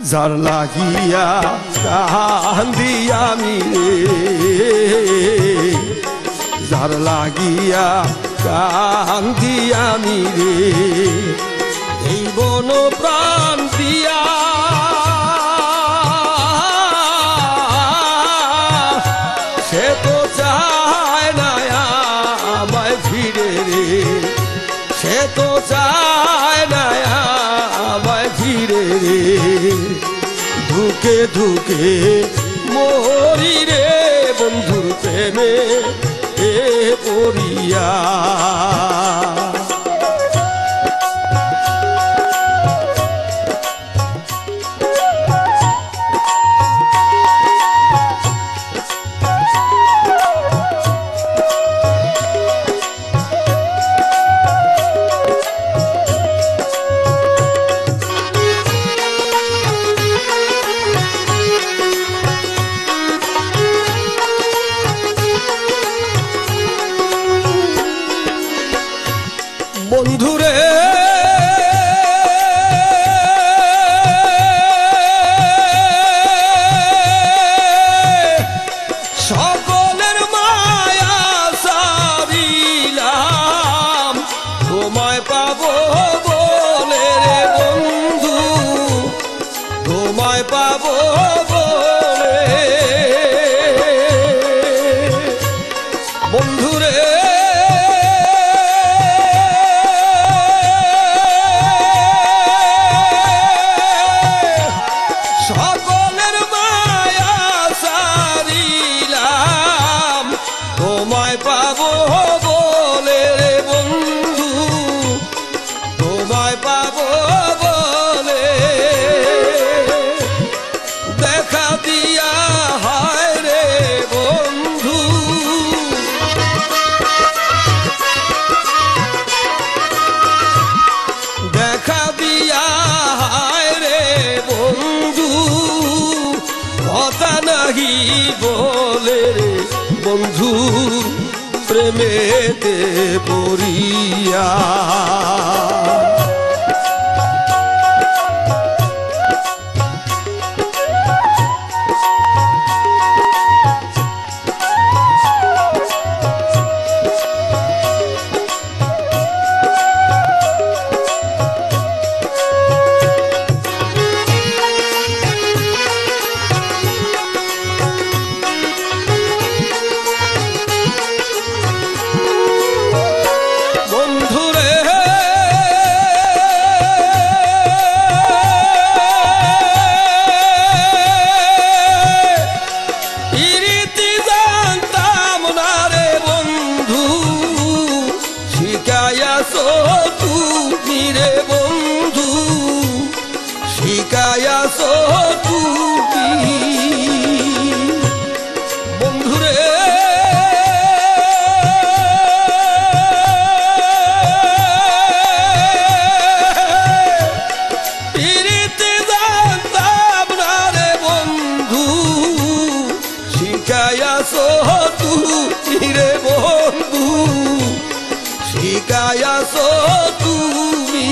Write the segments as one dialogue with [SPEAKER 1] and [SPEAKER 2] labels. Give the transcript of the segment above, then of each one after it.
[SPEAKER 1] যার লাগিয়া কান্দি আমি রে, যার লাগিয়া কান্দি আমি রে, এই বন প্রাণ দিয়া সে তো চায় না আমায় ফিরে রে, সে তো চায় না আমায় ফিরে রে, ধুকে ধুকে মরি রে বন্ধুর প্রেমে এ পড়িয়া। বন্ধুরে সকলের মায়া সারিলাম, তোমায় পাবো বলে রে বন্ধু, তোমায় পাবো বলে বন্ধুরে। সকলের মায়া সারিলাম, তোমায় পাবো বলে রে বন্ধু, তোমায় পাবো বলে দেখা দিয়া হায় রে বন্ধু, দেখা দিয়া হায় রে বন্ধু, কথা নাহি বলে রে বন্ধু প্রেমেতে পড়িয়া। তুমি রে বন্ধু শিখায়াছো তুমি বন্ধুরে, পিরিতে জানতাম না রে বন্ধু, শিখায়াছো তুমি রে বন্ধু, শিখায়াছো তুমি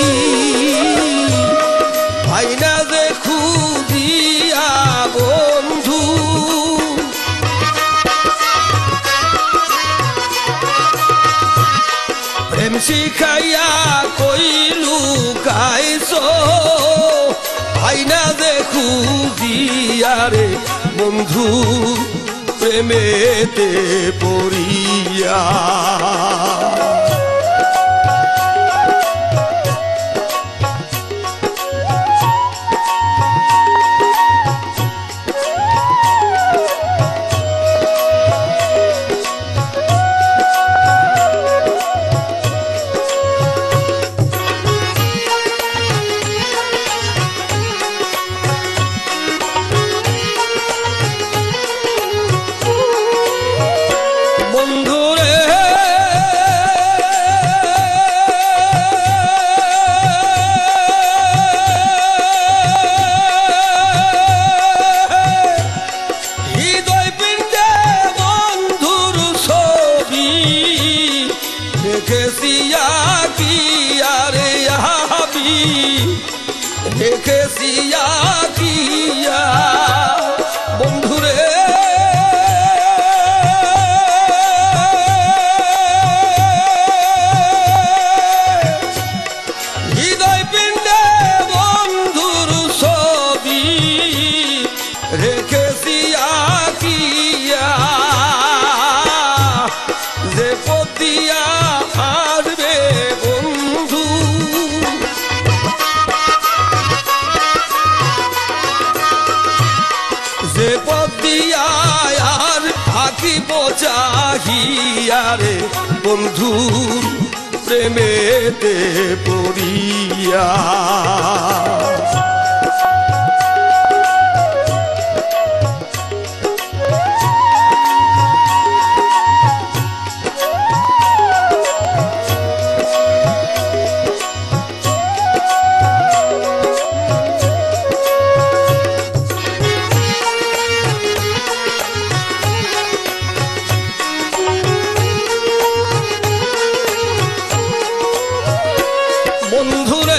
[SPEAKER 1] ভাইনা যে খুঁজিয়া বন্ধু, প্রেম শিখাইয়া কইলু কাইছো ভাইনা যে খুঁজিয়া রে বন্ধু প্রেমেতে পড়িয়া। দেখেছি আঁকিয়া বন্ধুরে হৃদয় পিণ্ডে বন্ধুর ছবি রেখেছি আঁকিয়া যে পতিয়া আসবে বন্ধু যে পতিয়া আর থাকিব চাহিয়া রে বন্ধুর প্রেমেতে পড়িয়া বন্ধুরে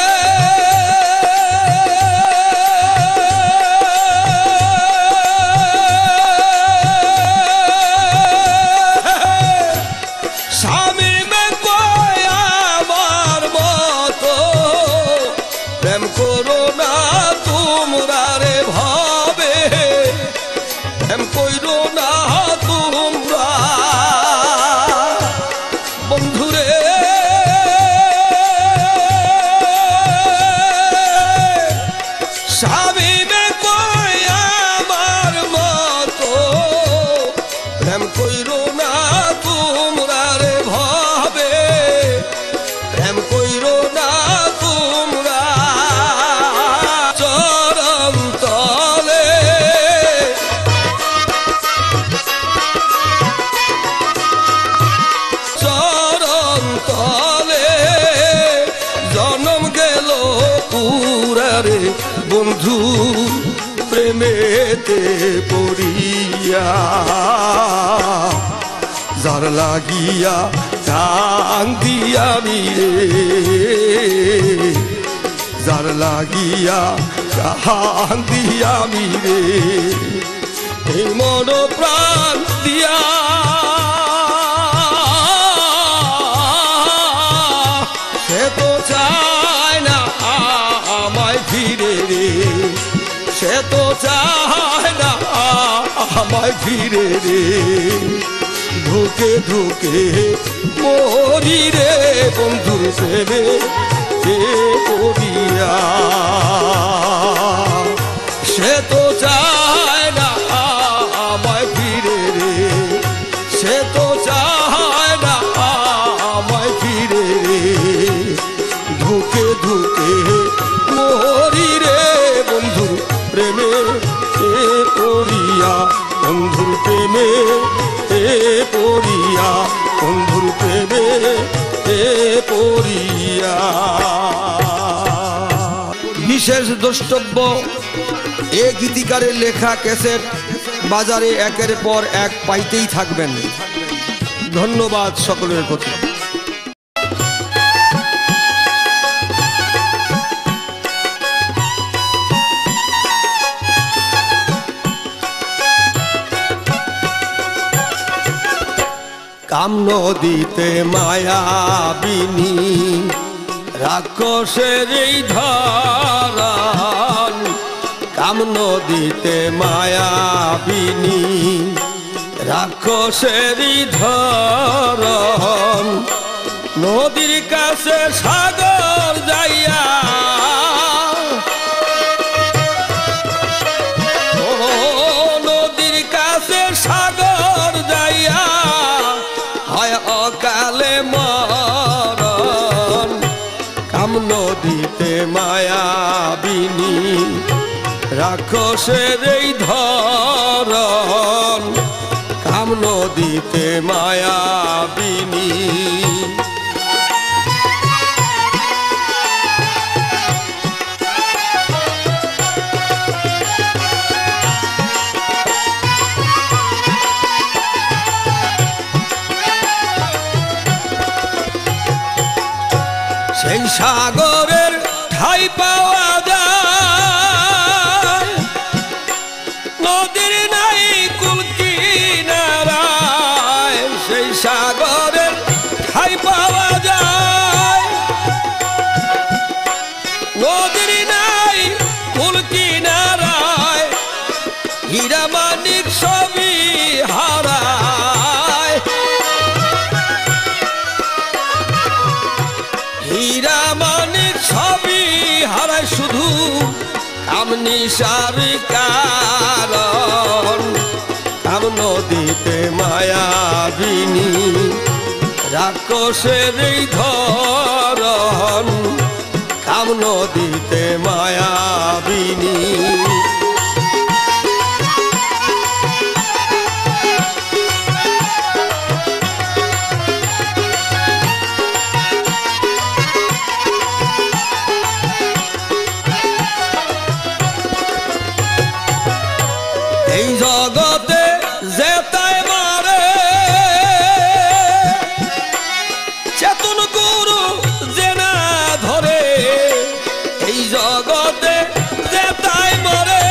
[SPEAKER 1] স্বামী কয় আমার মতো প্রেম করো না তোমরা রে ভাবে প্রেম করো না তোমরা বন্ধুরে স্বামী কয় আমার মতো প্রেম কইরো না তোমরা রে ভাবে প্রেম কইরো না তোমরা চরণ তলে চরণ তলে জনম গেল পুরারে বন্ধু প্রেমেতে পড়িয়া যার লাগিয়া কান্দি আমি রে যার লাগিয়া কান্দি আমি রে এই মন প্রাণ দিয়া সে তো চায় না আমায় ফিরে রে সে তো চায় না আমায় ফিরে রে ধুকে ধুকে মরি রে বন্ধুর প্রেমে পড়িয়া সে তো চায় না আমায় ফিরে রে সে তো চায় না আমায় ফিরে রে ধুকে ধুকে মরি রে বন্ধুর প্রেমে পড়িয়া বন্ধুর প্রেমে পড়িয়া বন্ধুর প্রেমে পড়িয়া বিশেষ দ্রষ্টব্য এ গীতিকারের লেখা ক্যাসেট বাজারে একের পর এক পাইতেই থাকবেন। ধন্যবাদ সকলের প্রতি। কাম নদীতে মায়াবিনী রাক্ষসের এই ধরন কাম নদীতে মায়াবিনী রাক্ষসের এই ধরন নদীর কাছে সাগর যাইয়া নদীর কাছে সাগর যাইয়া হয় অকালে মরণ কাম নদীতে মায়াবিনী রাক্ষসের এই ধরন কাম নদীতে মায়াবিনী সেই সাগরের ঠাই পাওয়া যায় হীরা মানিক সবই হারায় শুধু কাম নিশার কারণ কাম নদীতে মায়াবিনী রাক্ষসের ধরন কাম নদীতে মায়াবিনী এই জগতে যেতাই মারে চেতন গুরু যে না ধরে এই জগতে যেতাই মারে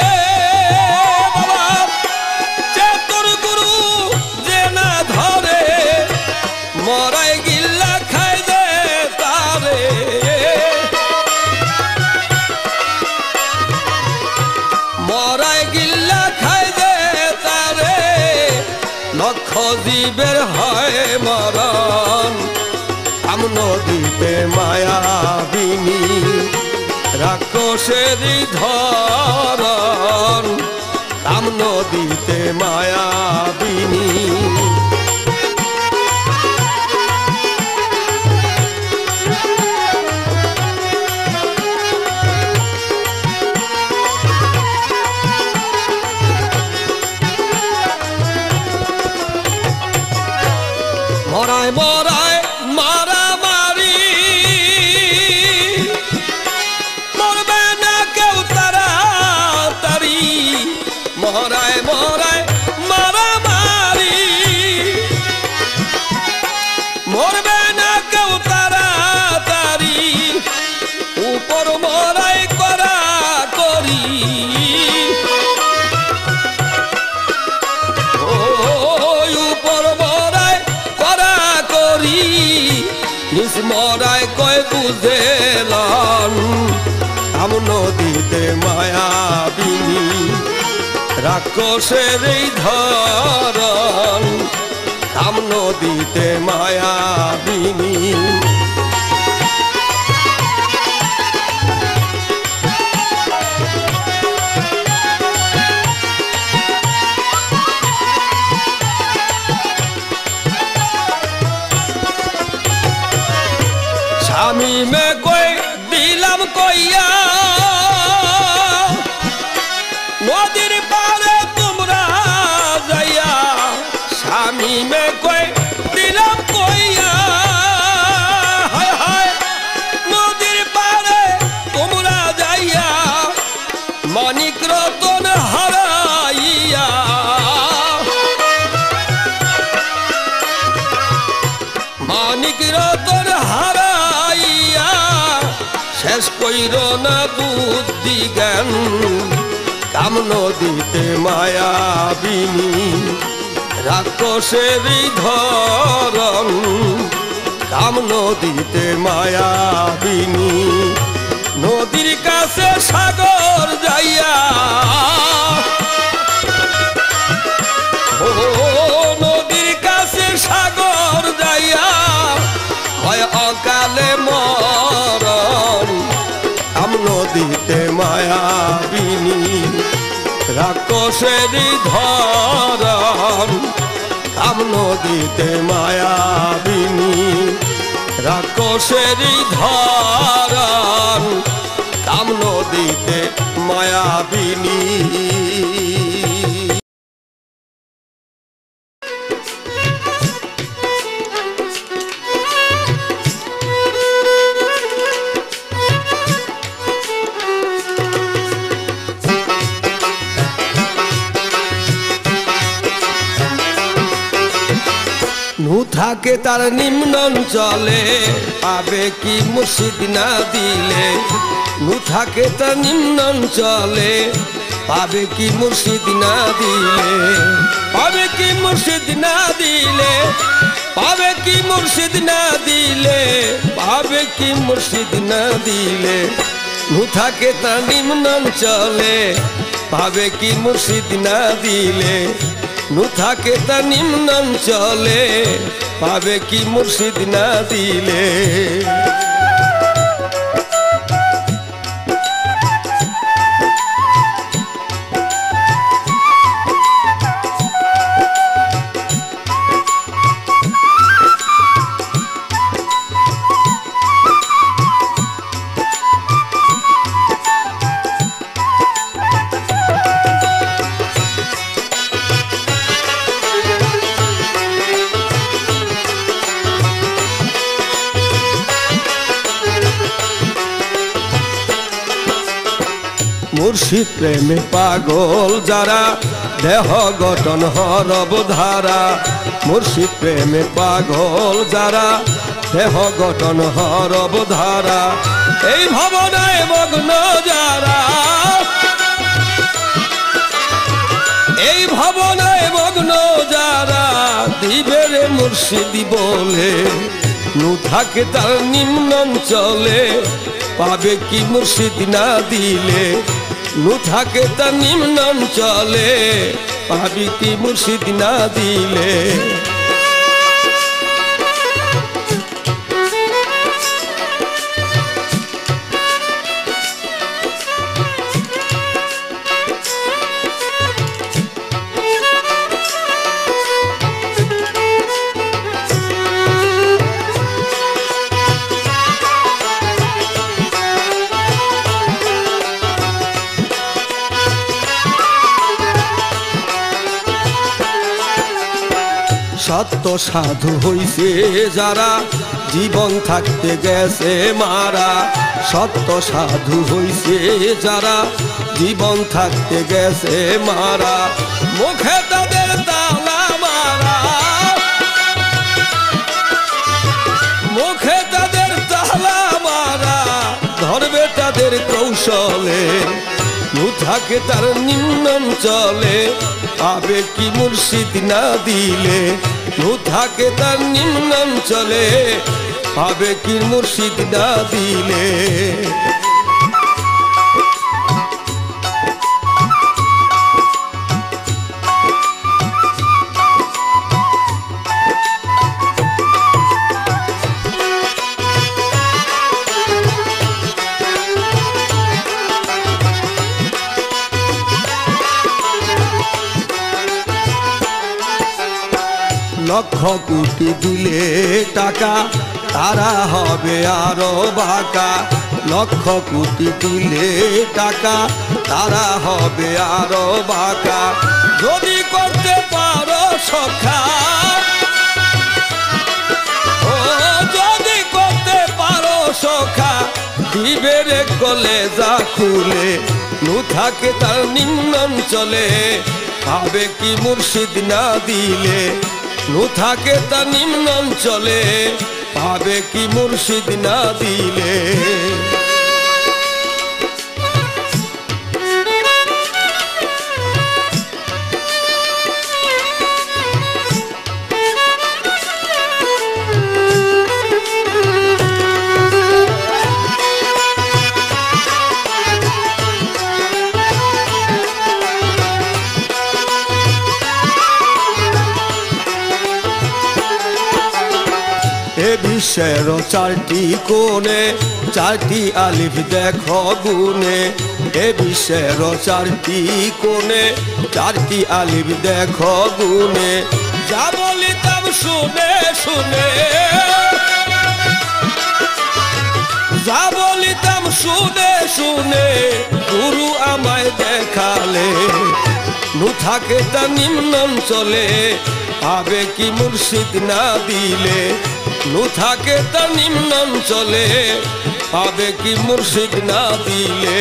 [SPEAKER 1] বাবা চেতন গুরু যে না ধরে মরাই গিল্লা খাই দে তারে মরাই গিল্লা খাই দে তারে লক্ষ জীবের হয় মরণ কাম নদীতে মায়াবিনী রাক্ষসের ধরন কাম নদীতে মায়াবিনী মরায় মরায় মারামারি মরবে না কেউ তাড়াতাড়ি মরায় মরায় মারামারি মরবে না কেউ তাড়াতাড়ি উপর মরাই করা করি নিজ মরায় কয় বুঝেলাম কাম নদীতে মায়াবিনী রাক্ষসের ধরন কাম নদীতে মায়াবিনী স্বামী মে কই দিলাম কইয়া নদীর পারে তোমরা যাইয়া স্বামী মে কই দিলাম কইয়া হায় হায় নদীর পারে তোমরা যাইয়া মানিক রতন হারাইয়া মানিক রতন হারাইয়া শেষ কইর না বুদ্ধি জ্ঞান কাম নদীতে মায়াবিনী রাক্ষসের ধরন কাম নদীতে মায়াবিনী নদীর কাছে সাগর যাইয়া ও নদীর কাছে সাগর যাইয়া হয় অকালে মরণ কাম নদীতে মায়াবিনী রাক্ষসের ধরন কাম নদীতে মায়াবিনী রাক্ষসের ধরন কাম নদীতে মায়াবিনী নু থাকে তার নিম্নাঞ্চলে পাবে কি মুর্শিদ না দিলে নু থাকে তার নিম্নাঞ্চলে পাবে কি মুর্শিদ না দিলে পাবে কি মুর্শিদ না দিলে পাবে কি মুর্শিদ না দিলে পাবে কি মুর্শিদ না দিলে নু থাকে তার নিম্নাঞ্চলে পাবে কি মুর্শিদ না দিলে নু থাকে তা নিম্নাঞ্চলে পাবে কি মুর্শিদ না দিলে মুর্শিদ প্রেমে পাগল যারা দেহ গঠন হরব ধারা মুর্শিদ প্রেমে পাগল যারা দেহ গঠন হরব ধারা এই ভাবনায় মগ্ন যারা এই ভাবনায় মগ্ন যারা দিবে রে মুর্শিদি বলে নু থাকে তার নিম্নাঞ্চলে পাবে কি মুর্শিদ না দিলে নু থাকে তার নিম্নাঞ্চলে পাবে কি মুর্শিদ না দিলে সত্য সাধু হইছে যারা জীবন থাকতে গেছে মারা সত্য সাধু হইছে যারা জীবন থাকতে গেছে মারা মুখে তাদের তালা মারা মুখে তাদের তালা মারা ধরবে তাদের কৌশলে নু থাকে তার নিম্নাঞ্চলে পাবে কি মুর্শিদ না দিলে নু থাকে তার নিম্নাঞ্চলে পাবে কি মুর্শিদ না দিলে লক্ষ কোটি দিলে টাকা তারা হবে আরো বাঁকা লক্ষ কোটি দিলে টাকা তারা হবে আরো বাঁকা যদি করতে পারো সখা ও যদি করতে পারো সখা দিবে রে কলেজা খুলে নু থাকে তার নিম্নাঞ্চলে পাবে কি মুর্শিদ না দিলে নু থাকে তার নিম্নাঞ্চলে পাবে কি মুর্শিদ না দিলে এ বিশ্বের চারটি কোণে চারটি আলিফ দেখো গুনে এ বিশ্বের চারটি কোণে চারটি আলিফ দেখো গুনে যা বলিতাম শুনে শুনে যা বলিতাম শুনে শুনে গুরু আমায় দেখালে নু থাকে তা নিম্নাঞ্চলে পাবে কি মুর্শিদ না দিলে নু থাকে তা নিম্নাঞ্চলে পাবে কি মুর্শিদ না দিলে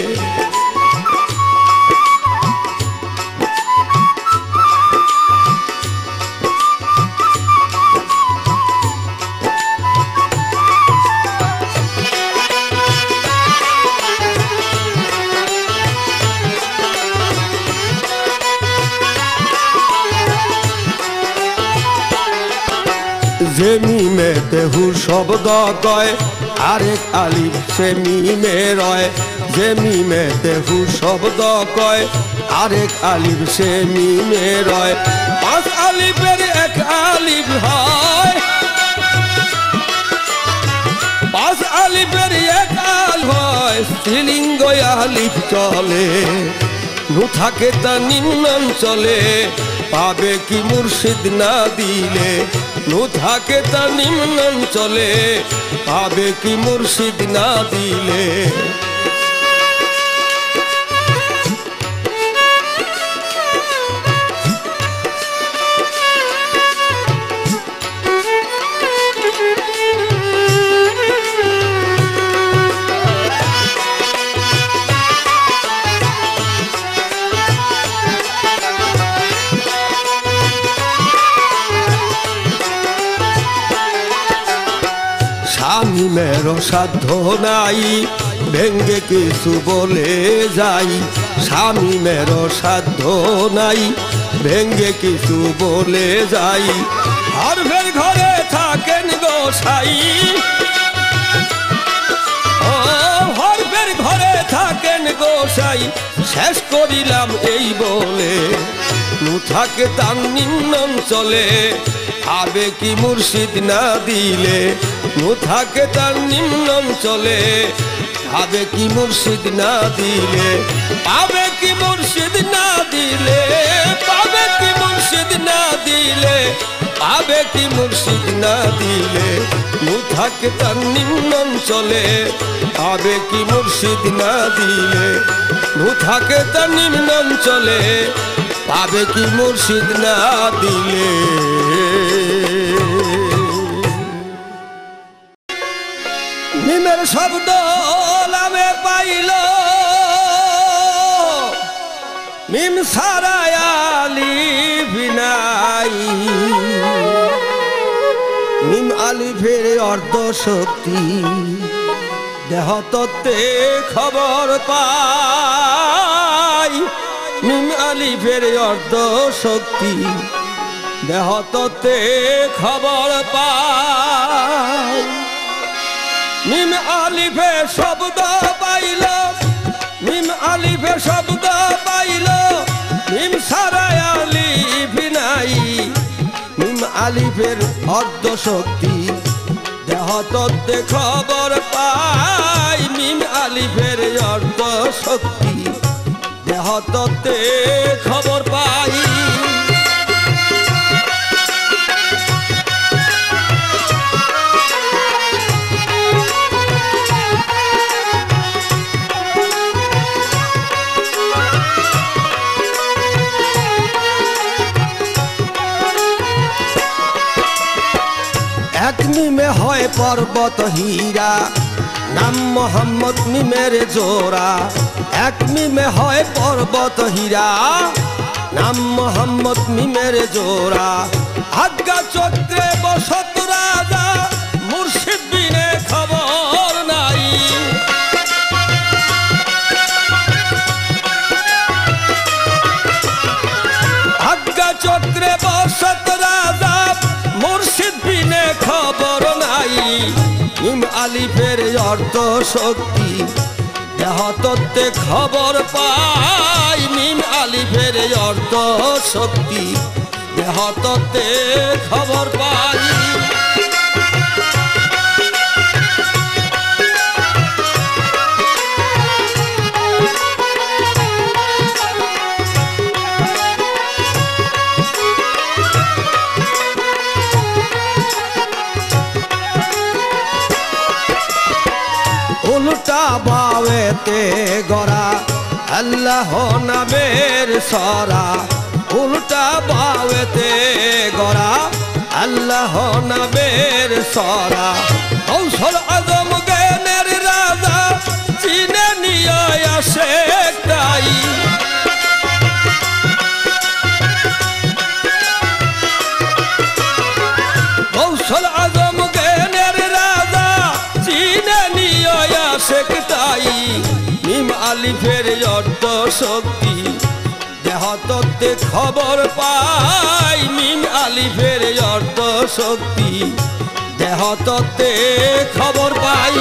[SPEAKER 1] যে মিমেতে হু শব্দ কয় আরেক আলিফ সে মিমে রয় যে মিমেতে হু শব্দ কয় আরেক আলিফ সে মিমে রয় পাঁচ আলিফের এক আলিফ হয় পাঁচ আলিফের এক আলিফ হয় স্ত্রীলিঙ্গ আলিফ চলে নু থাকে তা নিম্নাঞ্চলে পাবে কি মুর্শিদ না দিলে নু থাকে তা নিম্নাঞ্চলে পাবে কি মুর্শিদ না দিলে শামীমের সাধ্য নাই ভেঙ্গে কিছু বলে যাই শামীমের সাধ্য নাই ভেঙ্গে কিছু বলে যাই হরফের ঘরে থাকেন গোসাই হরফের ঘরে থাকেন গোসাই শেষ করিলাম এই বলে থাকে তার নিম্ন অঞ্চলে আবে কি মুর্শিদ না দিলে থাকে তার নিম্ন অঞ্চলে আবে কি মুর্শিদ না দিলে পাবে কি মুর্শিদ না দিলে পাবে কি মুর্শিদ না দিলে পাবে কি মুর্শিদ না দিলে থাকে তার নিম্ন অঞ্চলে পাবে কি মুর্শিদ না দিলে থাকে তার নিম্ন অঞ্চলে পাবে কি মুর্শিদ না দিলে মিমের শব্দ লামে পাইল মিম সারায় আলিফ নাই মিম আলিফের অর্ধ শক্তি দেহ তত্ত্বে খবর পাই মিম আলিফের অর্ধ শক্তি দেহ তত্ত্বে খবর পাই মিম আলিফে শব্দ পাইল মিম আলিফে শব্দ পাইল মিম সারায় আলিফ নাই মিম আলিফের অর্ধ শক্তি দেহ তত্ত্বে খবর পাই মিম আলিফের অর্ধ শক্তি দেহ তত্ত্বে খবর পাই এক মিমে হয় পর্বত হীরা নাম মোহাম্মদ মিমের জোড়া এক মিমে হয় পর্বত হীরা নাম মোহাম্মদ মিমের জোড়া আজ্ঞা চক্রে বসত রাজা মুর্শিদ বিনে খবর নাই আজ্ঞা চক্রে বসত রাজা মুর্শিদ বিনে খবর নাই মিম আলিফের অর্ধ শক্তি দেহ তত্ত্বে খবর পাই মিম আলিফের অর্ধ শক্তি দেহ তত্ত্বে খবর পাই উল্টা বাওয়েতে গড়া আল্লাহ নামের সরা উল্টা বাওয়েতে গড়া আল্লাহ নামের সরা কৌশল আজম জ্ঞানের রাজা চিনে নিয়ে আসে তাই কৌশল আজম জ্ঞানের রাজা চিনে নিয়ে আসে তাই মিম আলিফের অর্ধ শক্তি দেহ তত্ত্বে খবর পাই মিম আলিফের অর্ধ শক্তি দেহ তত্ত্বে খবর পাই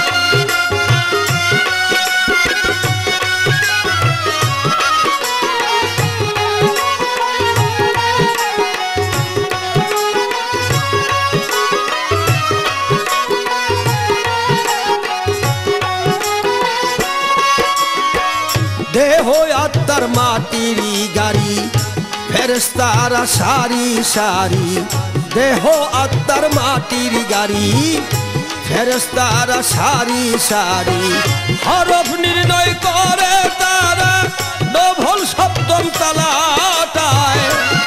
[SPEAKER 1] দেহ আত্মার মাটির গাড়ি ফেরেশতারা সারি সারি দেহ আত্মার মাটির গাড়ি ফেরেশতারা সারি সারি হরফ নির্ণয় করে তারা নভল সপ্তম তালাটায়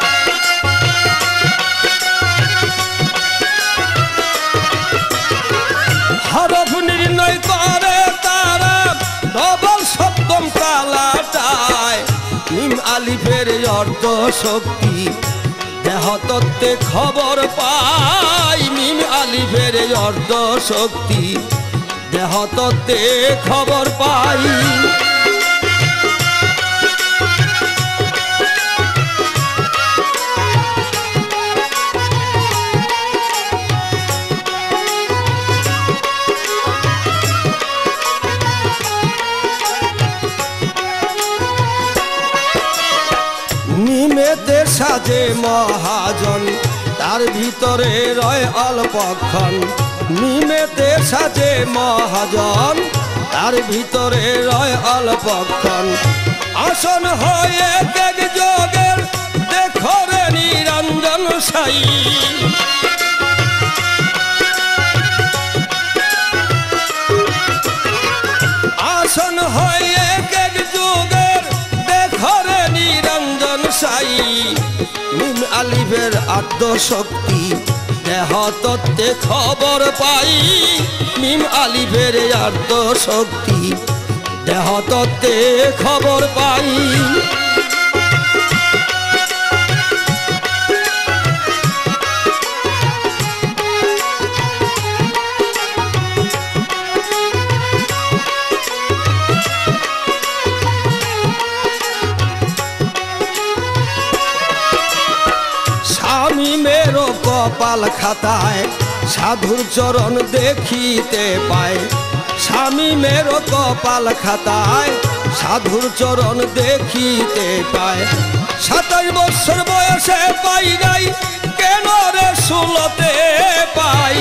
[SPEAKER 1] হরফ নির্ণয় করে তারা নভল সপ্তম তালাটায় মিম আলিফের অর্ধ শক্তি দেহ দেহ তত্ত্বে খবর পাই মিম আলিফের অর্ধ শক্তি দেহ তত্ত্বে খবর পাই মিমেতে সাজে মহাজন তার ভিতরে রয় অল্পক্ষণ মিমেতে সাজে মহাজন তার ভিতরে রয় অল্পক্ষণ আসন হয়ে এক যোগের দেখো রে নিরঞ্জন সাই আসন হয়ে এক যোগের দেখো রে নিরঞ্জন সাই মিম আলিফের আদ্য শক্তি দেহ তত্ত্বে খবর পাই মিম আলিফের আদ্য শক্তি দেহ তত্ত্বে খবর পাই স্বামী মেরো কপাল খাতায় সাধুর চরণ দেখিতে পায় স্বামী মেরো কপাল খাতায় সাধুর চরণ দেখিতে পায় 27 বছর বয়সে পাই নাই কেন রে 16তে পাই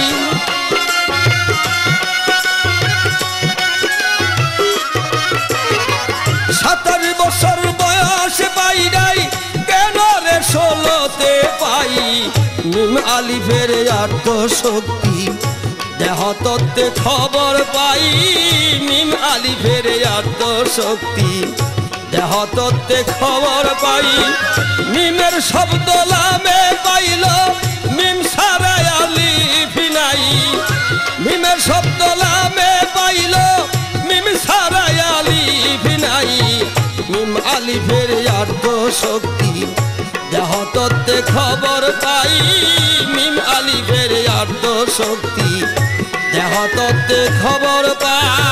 [SPEAKER 1] 27 বছর বয়সে পাই নাই কেন রে 16তে পাই মিম আলিফের আদ্য শক্তি দেহ তত্ত্বে খবর পাই মিম আলিফের আদ্য শক্তি দেহ তত্ত্বে খবর পাই মিমের শব্দ লামে পাইল মিম সারাই আলিফ নাই মিমের শব্দ লামে পাইল মিম সারাই আলিফ নাই মিম আলিফের আদ্য শক্তি দেহ তত্ত্বে খবর পাই মিম আলিফের আদ্য শক্তি দেহ তত্ত্বে খবর পাই